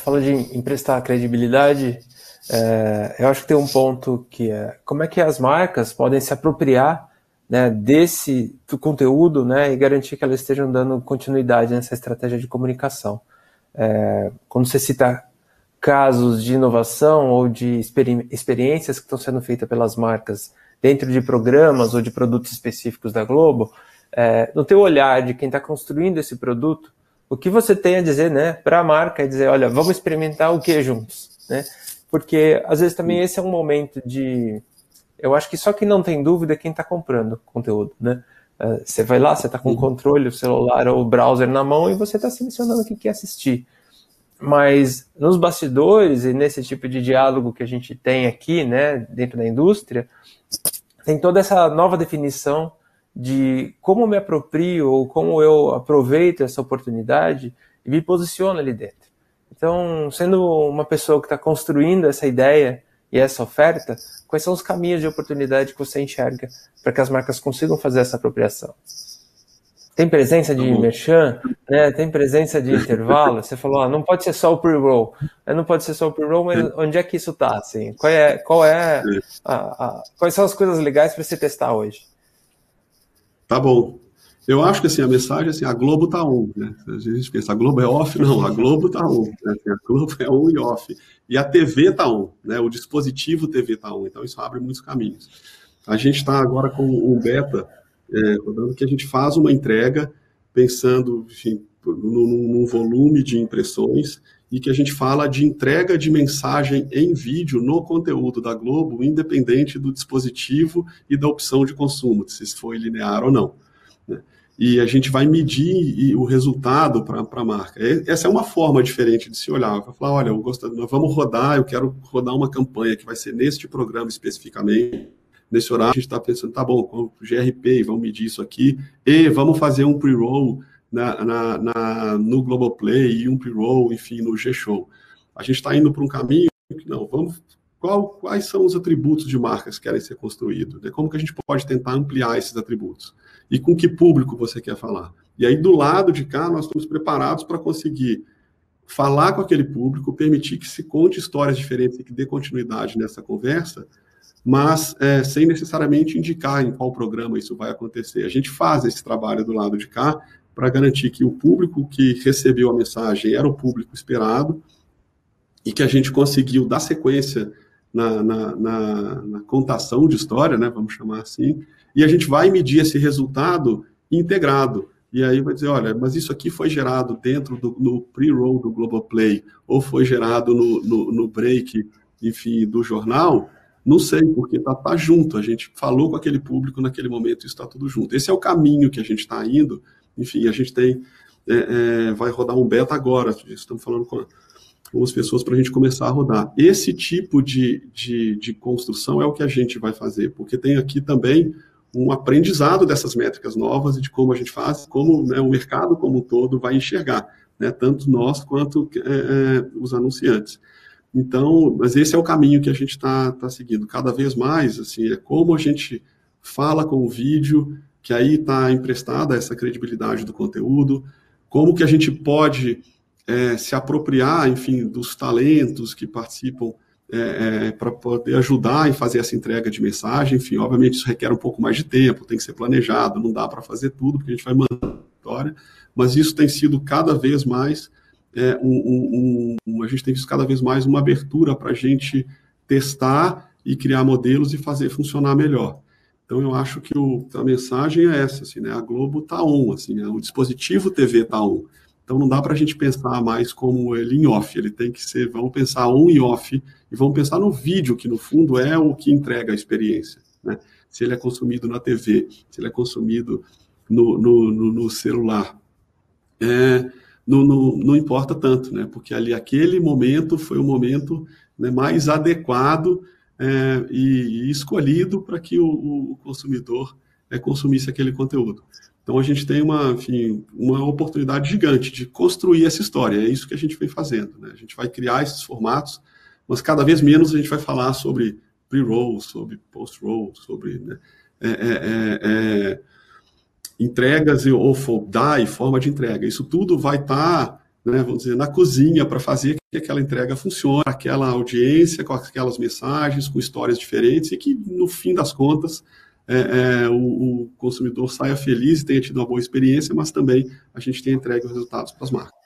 fala de emprestar credibilidade, eu acho que tem um ponto que é como é que as marcas podem se apropriar, né, do conteúdo, né, e garantir que elas estejam dando continuidade nessa estratégia de comunicação. Quando você cita casos de inovação ou de experiências que estão sendo feitas pelas marcas dentro de programas ou de produtos específicos da Globo, no teu olhar de quem está construindo esse produto, o que você tem a dizer, né, para a marca é dizer, olha, vamos experimentar o que juntos, né? Porque às vezes também esse é um momento de, eu acho que só quem não tem dúvida é quem está comprando conteúdo, né? Você vai lá, você está com o controle, o celular ou o browser na mão e você está selecionando o que quer assistir. Mas nos bastidores e nesse tipo de diálogo que a gente tem aqui, né, dentro da indústria, tem toda essa nova definição de como me aproprio ou como eu aproveito essa oportunidade e me posiciono ali dentro. Então, sendo uma pessoa que está construindo essa ideia e essa oferta, quais são os caminhos de oportunidade que você enxerga para que as marcas consigam fazer essa apropriação? Tem presença de merchan, né? Tem presença de intervalo. Você falou, não pode ser só o pre-roll. Não pode ser só o pre-roll, mas onde é que isso está? Assim? Quais são as coisas legais para você testar hoje? Tá bom. Eu acho que assim, a mensagem assim, a Globo tá on, né? A gente pensa, a Globo é off? Não, a Globo tá on. Né? A Globo é on e off. E a TV tá on, né? O dispositivo TV tá on. Então isso abre muitos caminhos. A gente está agora com um beta, rodando, que a gente faz uma entrega pensando, enfim, num volume de impressões e que a gente fala de entrega de mensagem em vídeo no conteúdo da Globo, independente do dispositivo e da opção de consumo, se foi linear ou não. Né? E a gente vai medir o resultado para a marca. Essa é uma forma diferente de se olhar. Vai falar, olha, nós vamos rodar, eu quero rodar uma campanha que vai ser neste programa especificamente. Nesse horário, a gente está pensando, tá bom, com o GRP, vamos medir isso aqui, e vamos fazer um pre-roll no Globoplay e um pre-roll, enfim, no G-Show. A gente está indo para um caminho que, não, quais são os atributos de marcas que querem ser construídos? Né? Como que a gente pode tentar ampliar esses atributos? E com que público você quer falar? E aí, do lado de cá, nós estamos preparados para conseguir falar com aquele público, permitir que se conte histórias diferentes e que dê continuidade nessa conversa, mas sem necessariamente indicar em qual programa isso vai acontecer. A gente faz esse trabalho do lado de cá para garantir que o público que recebeu a mensagem era o público esperado e que a gente conseguiu dar sequência na contação de história, né, vamos chamar assim, e a gente vai medir esse resultado integrado. E aí vai dizer, olha, mas isso aqui foi gerado dentro no pre-roll do Globoplay ou foi gerado no break, enfim, do jornal. Não sei, porque tá junto, a gente falou com aquele público naquele momento, isso está tudo junto. Esse é o caminho que a gente está indo, enfim, a gente tem, vai rodar um beta agora, estamos falando com as pessoas para a gente começar a rodar. Esse tipo de construção é o que a gente vai fazer, porque tem aqui também um aprendizado dessas métricas novas e de como a gente faz, como, né, o mercado como um todo vai enxergar, né, tanto nós quanto os anunciantes. Então, mas esse é o caminho que a gente está seguindo. Cada vez mais, assim, é como a gente fala com o vídeo, que aí está emprestada essa credibilidade do conteúdo, como que a gente pode se apropriar, enfim, dos talentos que participam para poder ajudar em fazer essa entrega de mensagem. Enfim, obviamente isso requer um pouco mais de tempo, tem que ser planejado, não dá para fazer tudo, porque a gente vai mandar a história, mas isso tem sido cada vez mais a gente tem visto cada vez mais uma abertura para a gente testar e criar modelos e fazer funcionar melhor. Então, eu acho que a mensagem é essa, assim, né? A Globo está on, assim, né? O dispositivo TV está on. Então, não dá para a gente pensar mais como ele em off, ele tem que ser, vamos pensar on e off, e vamos pensar no vídeo, que no fundo é o que entrega a experiência, né? Se ele é consumido na TV, se ele é consumido no celular. Não importa tanto, né? Porque ali aquele momento foi o momento, né, mais adequado e escolhido para que o consumidor consumisse aquele conteúdo. Então a gente tem uma oportunidade gigante de construir essa história, é isso que a gente vem fazendo, né? A gente vai criar esses formatos, mas cada vez menos a gente vai falar sobre pre-roll, sobre post-roll, sobre, né, entregas ou dar e forma de entrega. Isso tudo vai estar né, vamos dizer, na cozinha para fazer que aquela entrega funcione, aquela audiência, com aquelas mensagens, com histórias diferentes, e que, no fim das contas, o consumidor saia feliz e tenha tido uma boa experiência, mas também a gente tenha entregue os resultados para as marcas.